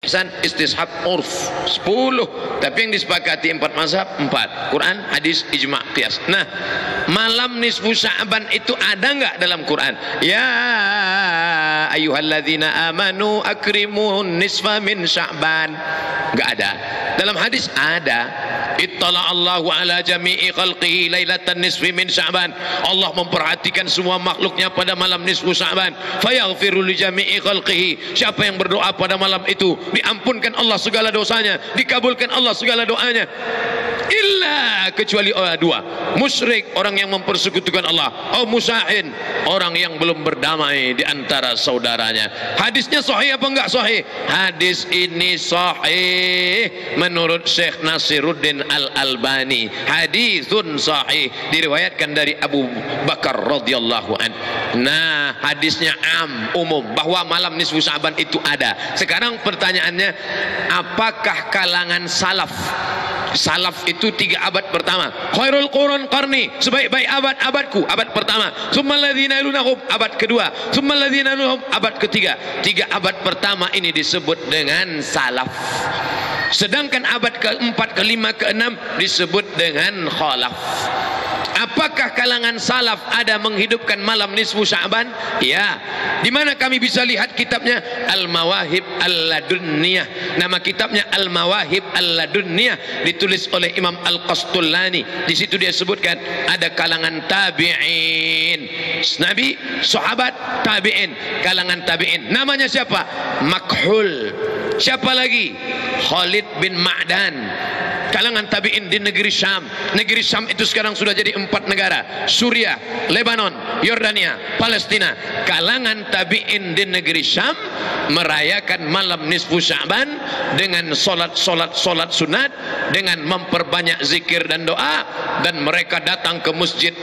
istihsan, istishab, urf 10, tapi yang disepakati 4 mazhab 4, Quran, hadis, ijma', qiyas. Nah, malam nisfu Sya'ban itu ada nggak dalam Quran? Ya ayyuhalladzina amanu akrimun nisfa min Sya'ban. Nggak ada. Dalam hadis ada. Ittala Allahu ala jami'i khalqihi lailatan nisfi min Sya'ban. Allah memperhatikan semua makhluknya pada malam nisfu Sya'ban. Fayaghfiru li jami'i khalqihi. Siapa yang berdoa pada malam itu, diampunkan Allah segala dosanya, dikabulkan Allah segala doanya. Illa, kecuali dua, musyrik, orang yang mempersekutukan Allah, musahin, orang yang belum berdamai di antara saudaranya. Hadisnya sahih apa enggak sahih? Hadis ini sahih menurut Syekh Nasiruddin Al-Albani. Hadisun sahih, diriwayatkan dari Abu Bakar radhiyallahu an. Nah, hadisnya umum bahwa malam nisfu Sya'ban itu ada. Sekarang pertanyaannya, apakah kalangan salaf? Salaf itu 3 abad pertama. Khairul qurun qarni, sebaik-baik abad-abadku, abad pertama. Tsummal ladzina yalunahum, abad kedua. Tsummal ladzina yalunahum, abad ketiga. 3 abad pertama ini disebut dengan salaf. Sedangkan abad keempat, kelima, keenam disebut dengan khalaf. Apakah kalangan salaf ada menghidupkan malam nisfu Sya'ban? Ya. Di mana kami bisa lihat kitabnya? Al-Mawahib Al-Ladunniyah. Nama kitabnya Al-Mawahib Al-Ladunniyah, ditulis oleh Imam Al-Qastullani. Di situ dia sebutkan ada kalangan tabi'in. Nabi, sahabat, tabi'in, kalangan tabi'in. Namanya siapa? Makhul. Siapa lagi? Khalid bin Ma'dan. Kalangan tabi'in di negeri Syam. Negeri Syam itu sekarang sudah jadi 4 negara: Suriah, Lebanon, Yordania, Palestina. Kalangan tabi'in di negeri Syam merayakan malam nisfu Sya'ban dengan solat sunat, dengan memperbanyak zikir dan doa, dan mereka datang ke masjid